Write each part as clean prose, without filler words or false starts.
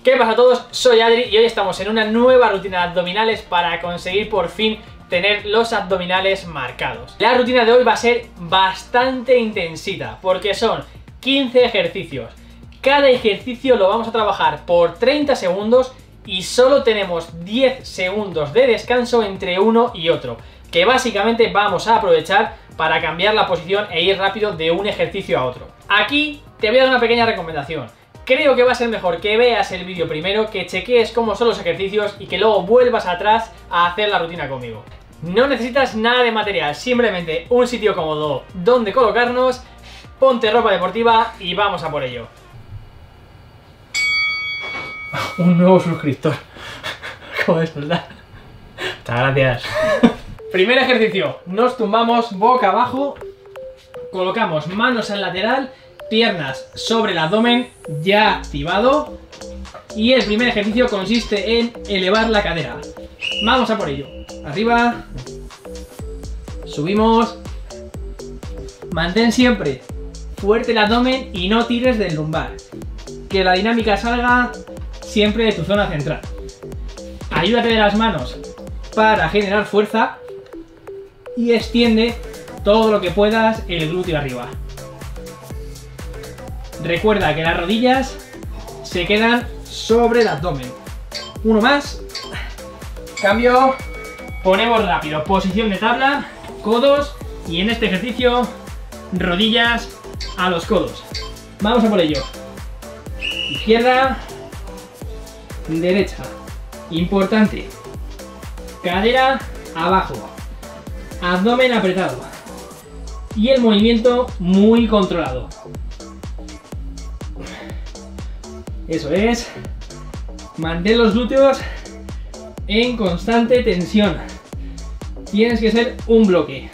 ¿Qué pasa a todos? Soy Adri y hoy estamos en una nueva rutina de abdominales para conseguir por fin tener los abdominales marcados. La rutina de hoy va a ser bastante intensita porque son 15 ejercicios. Cada ejercicio lo vamos a trabajar por 30 segundos y solo tenemos 10 segundos de descanso entre uno y otro, que básicamente vamos a aprovechar para cambiar la posición e ir rápido de un ejercicio a otro. Aquí te voy a dar una pequeña recomendación. Creo que va a ser mejor que veas el vídeo primero, que chequees cómo son los ejercicios y que luego vuelvas atrás a hacer la rutina conmigo. No necesitas nada de material, simplemente un sitio cómodo donde colocarnos, ponte ropa deportiva y vamos a por ello. Un nuevo suscriptor. ¿Cómo es, verdad? Muchas gracias. Primer ejercicio, nos tumbamos boca abajo, colocamos manos al lateral, piernas sobre el abdomen ya activado, y el primer ejercicio consiste en elevar la cadera. Vamos a por ello. Arriba, subimos, mantén siempre fuerte el abdomen y no tires del lumbar, que la dinámica salga siempre de tu zona central. Ayúdate de las manos para generar fuerza y extiende todo lo que puedas el glúteo arriba. Recuerda que las rodillas se quedan sobre el abdomen. Uno más. Cambio. Ponemos rápido. Posición de tabla, codos, y en este ejercicio rodillas a los codos. Vamos a por ello. Izquierda, derecha. Importante. Cadera abajo. Abdomen apretado. Y el movimiento muy controlado. Eso es. Mantén los glúteos en constante tensión. Tienes que ser un bloque.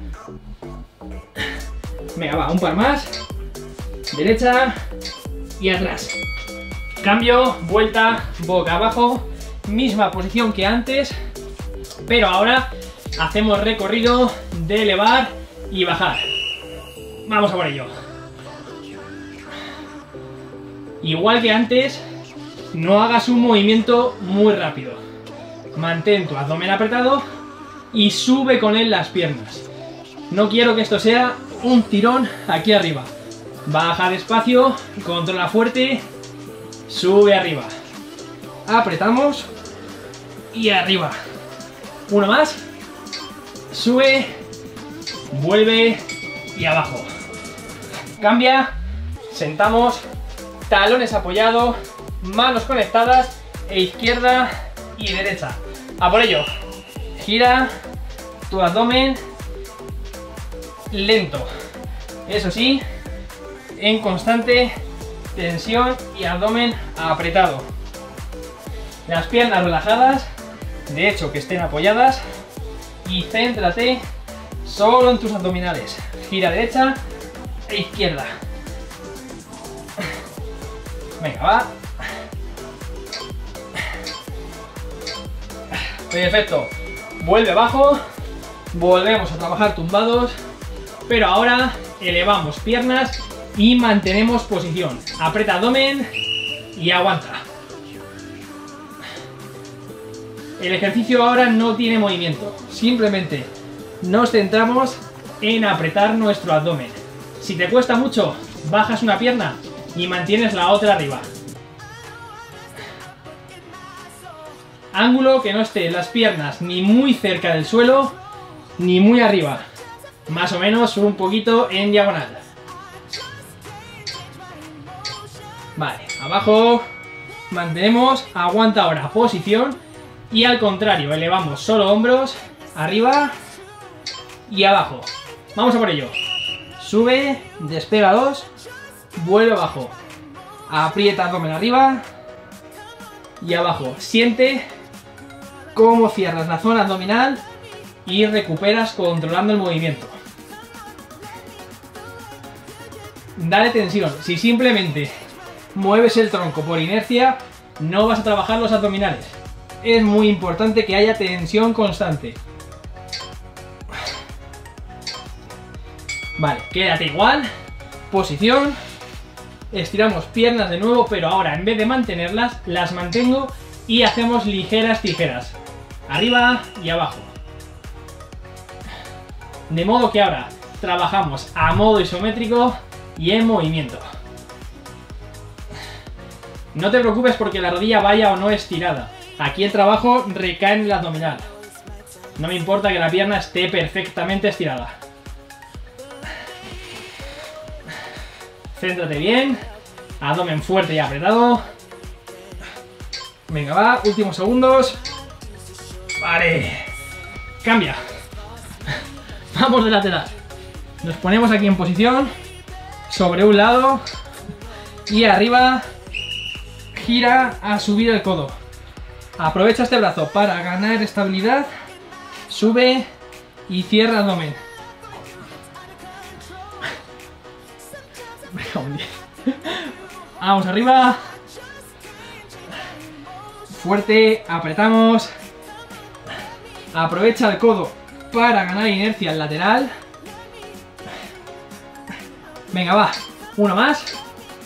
Venga, va, un par más. Derecha y atrás. Cambio, vuelta, boca abajo. Misma posición que antes, pero ahora hacemos recorrido de elevar y bajar. Vamos a por ello. Igual que antes, no hagas un movimiento muy rápido. Mantén tu abdomen apretado y sube con él las piernas. No quiero que esto sea un tirón aquí arriba. Baja despacio, controla fuerte, sube arriba. Apretamos y arriba. Uno más. Sube, vuelve y abajo. Cambia, sentamos. Talones apoyados, manos conectadas, e izquierda y derecha. A por ello. Gira tu abdomen lento. Eso sí, en constante tensión y abdomen apretado. Las piernas relajadas, de hecho que estén apoyadas, y céntrate solo en tus abdominales. Gira derecha e izquierda. Venga, va. Perfecto. Vuelve abajo. Volvemos a trabajar tumbados. Pero ahora elevamos piernas y mantenemos posición. Aprieta abdomen y aguanta. El ejercicio ahora no tiene movimiento. Simplemente nos centramos en apretar nuestro abdomen. Si te cuesta mucho, bajas una pierna y mantienes la otra arriba. Ángulo que no esté las piernas ni muy cerca del suelo ni muy arriba. Más o menos un poquito en diagonal. Vale, abajo. Mantenemos, aguanta ahora posición. Y al contrario, elevamos solo hombros, arriba y abajo. Vamos a por ello. Sube, despega 2. Vuelve abajo, aprieta abdomen arriba y abajo. Siente cómo cierras la zona abdominal y recuperas controlando el movimiento. Dale tensión. Si simplemente mueves el tronco por inercia, no vas a trabajar los abdominales. Es muy importante que haya tensión constante. Vale, quédate igual. Posición. Estiramos piernas de nuevo, pero ahora en vez de mantenerlas, las mantengo y hacemos ligeras tijeras. Arriba y abajo. De modo que ahora trabajamos a modo isométrico y en movimiento. No te preocupes porque la rodilla vaya o no estirada. Aquí el trabajo recae en el abdominal. No me importa que la pierna esté perfectamente estirada. Céntrate bien. Abdomen fuerte y apretado. Venga, va. Últimos segundos. Vale. Cambia. Vamos de lateral. Nos ponemos aquí en posición. Sobre un lado. Y arriba. Gira a subir el codo. Aprovecha este brazo para ganar estabilidad. Sube y cierra abdomen. Vamos arriba. Fuerte, apretamos. Aprovecha el codo para ganar inercia al lateral. Venga, va. Uno más.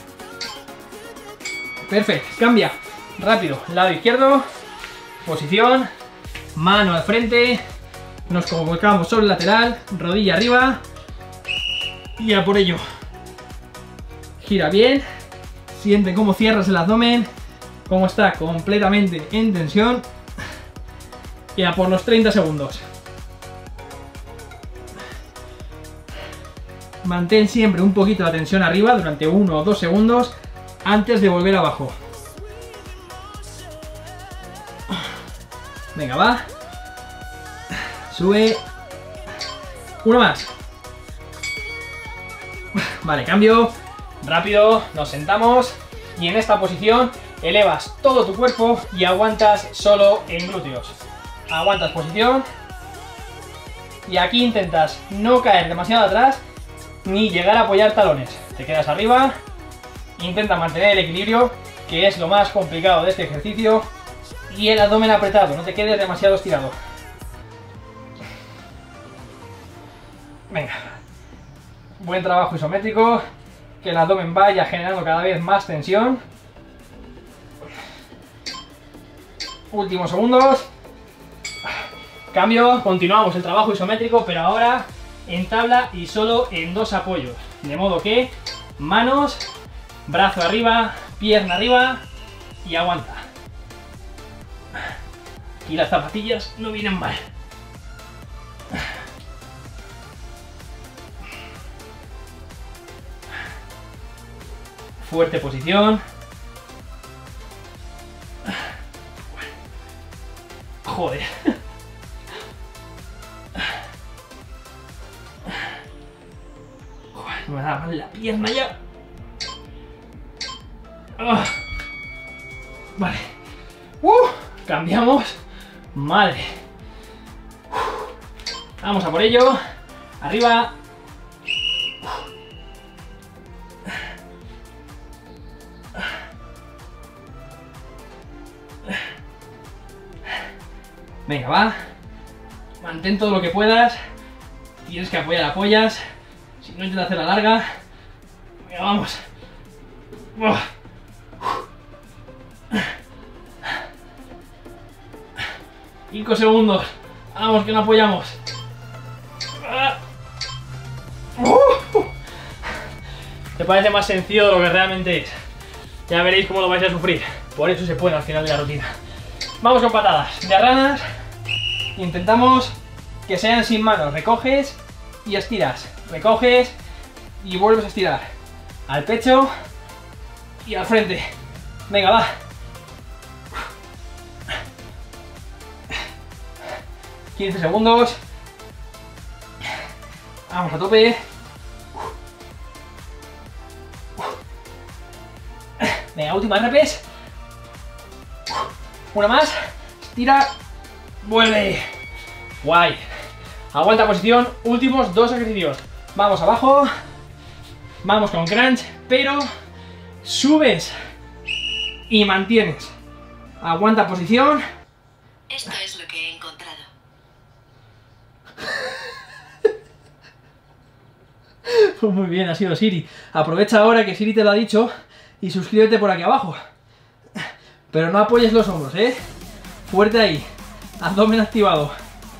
Perfecto, cambia. Rápido, lado izquierdo. Posición. Mano al frente. Nos colocamos sobre el lateral. Rodilla arriba. Y a por ello. Gira bien. Siente cómo cierras el abdomen. Cómo está completamente en tensión. Y a por los 30 segundos. Mantén siempre un poquito la tensión arriba durante 1 o 2 segundos antes de volver abajo. Venga, va. Sube. Uno más. Vale, cambio. Rápido, nos sentamos. Y en esta posición elevas todo tu cuerpo y aguantas solo en glúteos. Aguantas posición. Y aquí intentas no caer demasiado atrás ni llegar a apoyar talones. Te quedas arriba. Intenta mantener el equilibrio, que es lo más complicado de este ejercicio. Y el abdomen apretado, no te quedes demasiado estirado. Venga. Buen trabajo isométrico. Que el abdomen vaya generando cada vez más tensión. Últimos segundos. Cambio, continuamos el trabajo isométrico, pero ahora en tabla y solo en 2 apoyos. De modo que manos, brazo arriba, pierna arriba y aguanta. Y las zapatillas no vienen mal. Fuerte posición. Joder. Joder, me da mal la pierna ya. Vale. Cambiamos. Madre. Vamos a por ello. Arriba. Venga, va. Mantén todo lo que puedas. Tienes que apoyar, apoyas. Si no, intenta hacerla larga. Venga, vamos. 5 segundos. Vamos, que no apoyamos. Te parece más sencillo de lo que realmente es. Ya veréis cómo lo vais a sufrir. Por eso se puede al final de la rutina. Vamos con patadas de ranas. Intentamos que sean sin manos. Recoges y estiras. Recoges y vuelves a estirar. Al pecho y al frente. Venga, va. ...15 segundos. Vamos a tope. Venga, última repes. Una más. Estira. Vuelve. Guay. Aguanta posición. Últimos 2 ejercicios. Vamos abajo. Vamos con crunch. Pero subes y mantienes. Aguanta posición. Esto es lo que he encontrado. Pues muy bien, ha sido Siri. Aprovecha ahora que Siri te lo ha dicho y suscríbete por aquí abajo. Pero no apoyes los hombros, ¿eh? Fuerte ahí. Abdomen activado.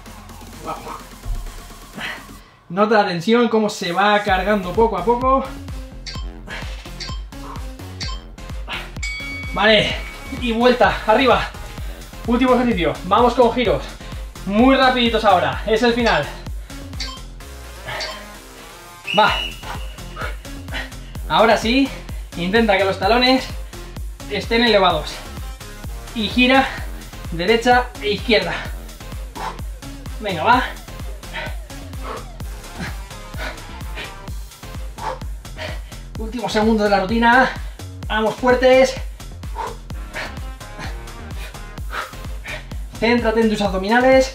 Nota la tensión, cómo se va cargando poco a poco. Vale, y vuelta, arriba. Último ejercicio, vamos con giros. Muy rapiditos ahora, es el final. Va. Ahora sí, intenta que los talones estén elevados. Y gira derecha e izquierda. Venga, va. Último segundo de la rutina. Vamos fuertes. Céntrate en tus abdominales.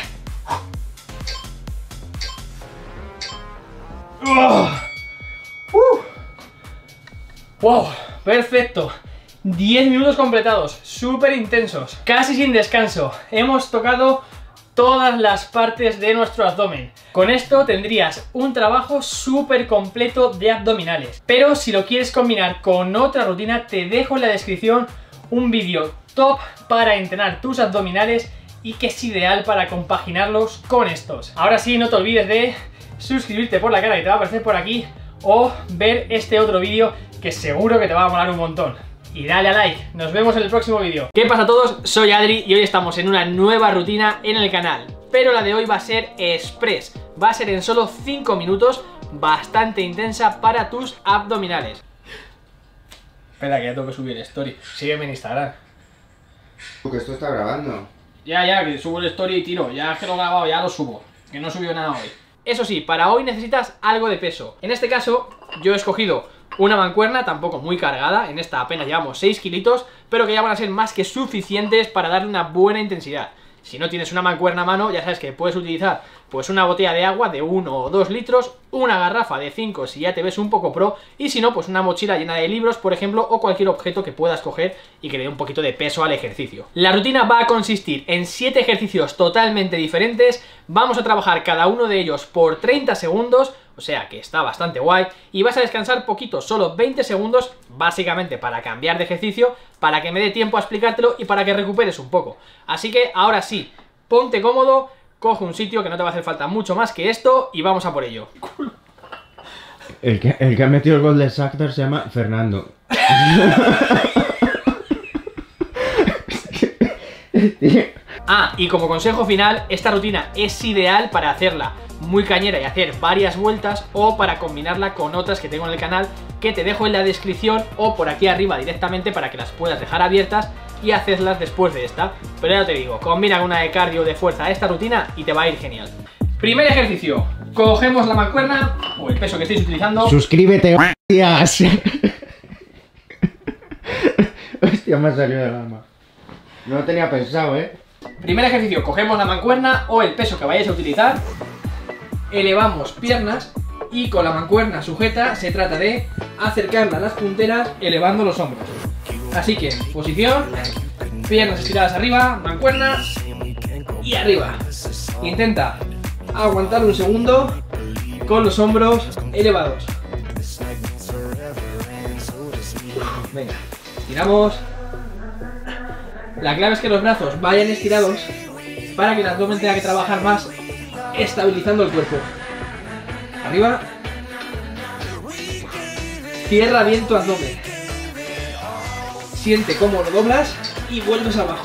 ¡Wow! Perfecto. 10 minutos completados, súper intensos, casi sin descanso. Hemos tocado todas las partes de nuestro abdomen. Con esto tendrías un trabajo súper completo de abdominales. Pero si lo quieres combinar con otra rutina, te dejo en la descripción un vídeo top para entrenar tus abdominales y que es ideal para compaginarlos con estos. Ahora sí, no te olvides de suscribirte por la cara que te va a aparecer por aquí o ver este otro vídeo que seguro que te va a molar un montón. Y dale a like, nos vemos en el próximo vídeo. ¿Qué pasa a todos? Soy Adri y hoy estamos en una nueva rutina en el canal. Pero la de hoy va a ser express, va a ser en solo 5 minutos, bastante intensa para tus abdominales. Espera que ya tengo que subir el story, sígueme en Instagram. Que esto está grabando. Ya, que subo el story y tiro, ya que lo he grabado, ya lo subo, que no he subido nada hoy. Eso sí, para hoy necesitas algo de peso. En este caso, yo he escogido una mancuerna, tampoco muy cargada, en esta apenas llevamos 6 kilitos, pero que ya van a ser más que suficientes para darle una buena intensidad. Si no tienes una mancuerna a mano, ya sabes que puedes utilizar pues una botella de agua de 1 o 2 litros, una garrafa de 5 si ya te ves un poco pro, y si no, pues una mochila llena de libros, por ejemplo, o cualquier objeto que puedas coger y que le dé un poquito de peso al ejercicio. La rutina va a consistir en 7 ejercicios totalmente diferentes, vamos a trabajar cada uno de ellos por 30 segundos, o sea que está bastante guay, y vas a descansar poquito, solo 20 segundos, básicamente para cambiar de ejercicio, para que me dé tiempo a explicártelo y para que recuperes un poco. Así que ahora sí, ponte cómodo, coge un sitio que no te va a hacer falta mucho más que esto y vamos a por ello. El que ha metido el gol de Shakhtar se llama Fernando. Ah, y como consejo final, esta rutina es ideal para hacerla muy cañera y hacer varias vueltas, o para combinarla con otras que tengo en el canal que te dejo en la descripción o por aquí arriba directamente para que las puedas dejar abiertas y hacerlas después de esta. Pero ya te digo, combina con una de cardio de fuerza a esta rutina y te va a ir genial. Primer ejercicio, cogemos la mancuerna o el peso que estéis utilizando. Suscríbete, hostias. Hostia, me ha salido del alma. No lo tenía pensado, Primer ejercicio, cogemos la mancuerna o el peso que vayáis a utilizar, elevamos piernas y con la mancuerna sujeta se trata de acercarla a las punteras elevando los hombros. Así que, posición, piernas estiradas arriba, mancuerna y arriba. Intenta aguantar un segundo con los hombros elevados. Venga, estiramos. La clave es que los brazos vayan estirados para que el abdomen tenga que trabajar más, estabilizando el cuerpo. Arriba. Cierra bien tu abdomen. Siente cómo lo doblas y vuelves abajo.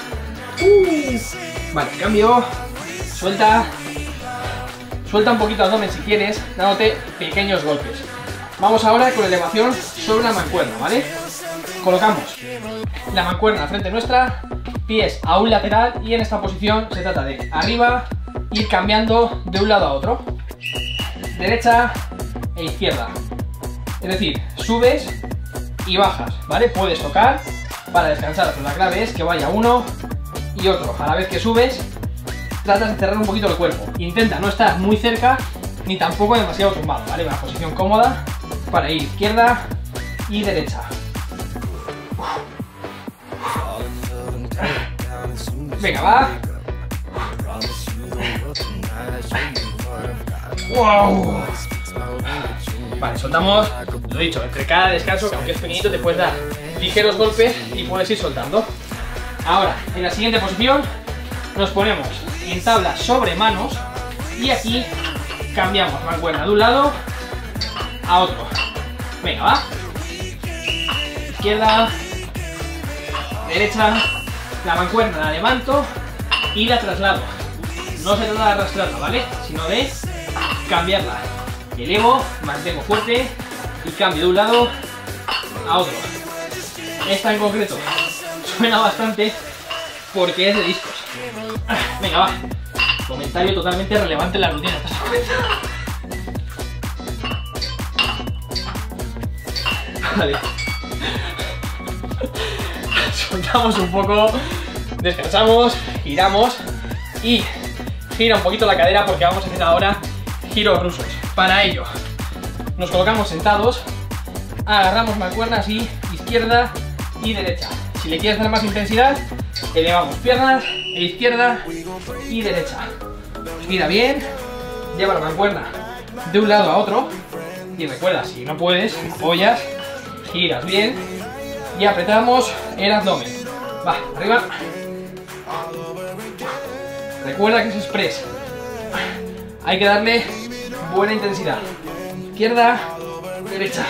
Vale, cambio. Suelta. Suelta un poquito abdomen si quieres, dándote pequeños golpes. Vamos ahora con elevación sobre la mancuerna, ¿vale? Colocamos la mancuerna frente nuestra, pies a un lateral, y en esta posición se trata de arriba, ir cambiando de un lado a otro, derecha e izquierda. Es decir, subes y bajas, ¿vale? Puedes tocar para descansar, pero la clave es que vaya uno y otro. A la vez que subes, tratas de cerrar un poquito el cuerpo. Intenta no estar muy cerca ni tampoco demasiado tumbado, ¿vale? Una posición cómoda para ir izquierda y derecha. Venga, va. ¡Wow! Vale, soltamos, lo dicho, entre cada descanso, que aunque es pequeñito, te puedes dar ligeros golpes y puedes ir soltando. Ahora, en la siguiente posición, nos ponemos en tabla sobre manos y aquí cambiamos mancuerna de un lado a otro. Venga, va. Izquierda, derecha, la mancuerna la levanto y la traslado. No se trata de arrastrarla, ¿vale? Sino de cambiarla. Elevo, mantengo fuerte y cambio de un lado a otro. Esta en concreto suena bastante porque es de discos. Venga, va. Comentario totalmente relevante en la rutina. ¿Te das cuenta? Vale. Soltamos un poco, descansamos, giramos y gira un poquito la cadera porque vamos a hacer ahora giros rusos. Para ello, nos colocamos sentados, agarramos mancuernas y izquierda y derecha. Si le quieres dar más intensidad, elevamos piernas e izquierda y derecha. Gira bien, lleva la mancuerna de un lado a otro y recuerda, si no puedes, apoyas, giras bien y apretamos el abdomen. Va, arriba. Recuerda que es express. Hay que darle buena intensidad. Izquierda, derecha.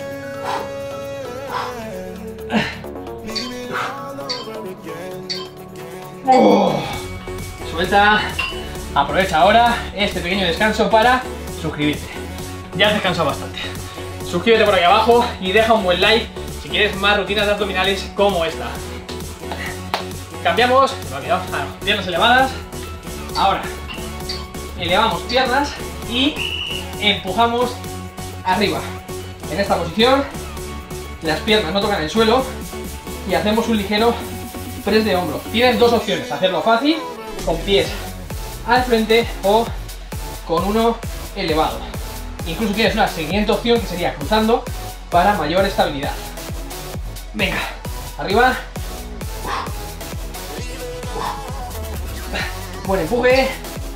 Suelta. Aprovecha ahora este pequeño descanso para suscribirte. Ya has descansado bastante. Suscríbete por aquí abajo y deja un buen like si quieres más rutinas de abdominales como esta. Cambiamos, piernas elevadas. Ahora elevamos piernas y empujamos arriba. En esta posición las piernas no tocan el suelo y hacemos un ligero press de hombro. Tienes dos opciones: hacerlo fácil con pies al frente o con uno elevado. Incluso tienes una siguiente opción que sería cruzando para mayor estabilidad. Venga, arriba. Buen empuje.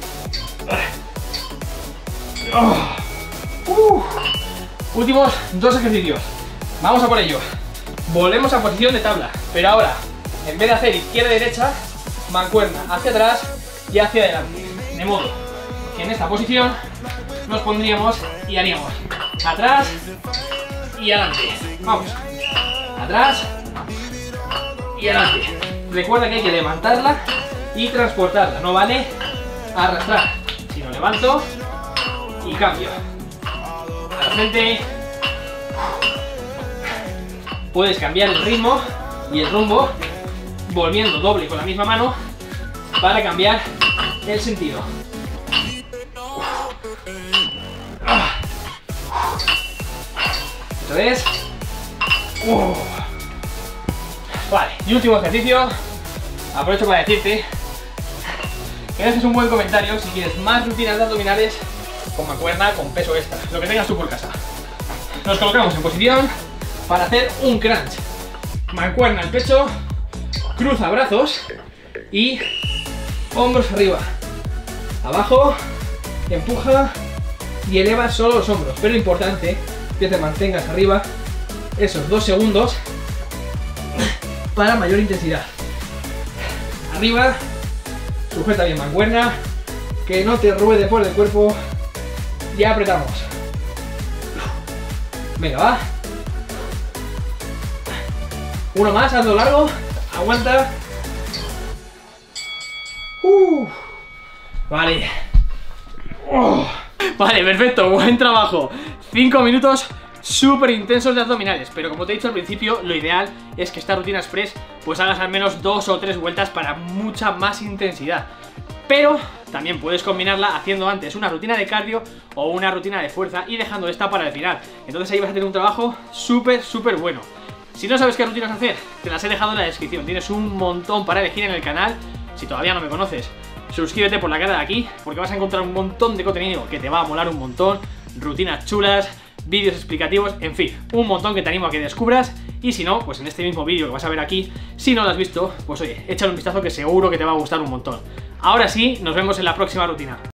Últimos dos ejercicios. Vamos a por ello. Volvemos a posición de tabla, pero ahora, en vez de hacer izquierda y derecha, mancuerna hacia atrás y hacia adelante. De modo que en esta posición nos pondríamos y haríamos atrás y adelante. Vamos. Atrás y adelante. Recuerda que hay que levantarla y transportarla. No vale arrastrar, sino levanto y cambio. A la frente. Puedes cambiar el ritmo y el rumbo volviendo doble con la misma mano para cambiar el sentido. Otra vez. Vale, y último ejercicio. Aprovecho para decirte que haces un buen comentario si quieres más rutinas de abdominales con mancuerna, con peso extra, lo que tengas tú por casa. Nos colocamos en posición para hacer un crunch. Mancuerna al pecho, cruza brazos y hombros arriba. Abajo, empuja y eleva solo los hombros. Pero importante que te mantengas arriba esos 2 segundos para mayor intensidad. Arriba, sujeta bien mancuerna, que no te ruede por el cuerpo. Ya apretamos. Venga, va. Uno más, hazlo largo. Aguanta. Vale. Vale, perfecto, buen trabajo. 5 minutos súper intensos de abdominales. Pero como te he dicho al principio, lo ideal es que esta rutina express pues hagas al menos 2 o 3 vueltas para mucha más intensidad. Pero también puedes combinarla haciendo antes una rutina de cardio o una rutina de fuerza y dejando esta para el final. Entonces ahí vas a tener un trabajo súper bueno. Si no sabes qué rutinas hacer, te las he dejado en la descripción. Tienes un montón para elegir en el canal. Si todavía no me conoces, suscríbete por la cara de aquí, porque vas a encontrar un montón de contenido que te va a molar un montón. Rutinas chulas, vídeos explicativos, en fin, un montón que te animo a que descubras. Y si no, pues en este mismo vídeo que vas a ver aquí, si no lo has visto, pues oye, échale un vistazo que seguro que te va a gustar un montón. Ahora sí, nos vemos en la próxima rutina.